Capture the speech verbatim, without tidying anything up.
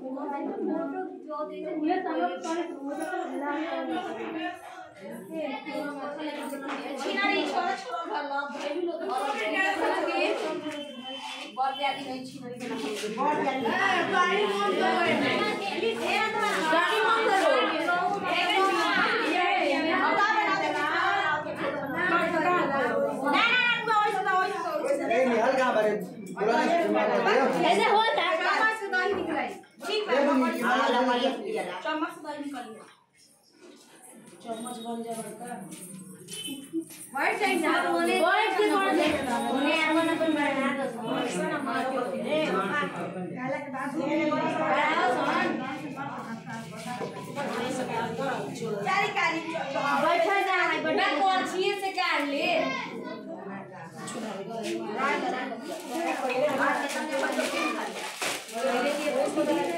छिनारी छोरा छोरा भला भइलु लो बर ब्यादी नहीं छिनारी के ना बर ब्यादी गाड़ी मन करो गाड़ी मन करो अब बना देना ना ना ना वैसे ना वैसे ए निहाल कहां बारे बोला ऐसे होता है चम्मच से दही निकलाई ठीक है हां लमारी चम्मच से दही निकल गया चम्मच बन जाएगा वाइट साइड ना बोले वाइट के बन जाएगा बोले आवन अपन बना दो ना मार के ए काला के बाद बनाओ सोन चारी कारी बैठा जा बड़ा कोछिए से काट ले रात रात पहले हाथ के सामने बंद कर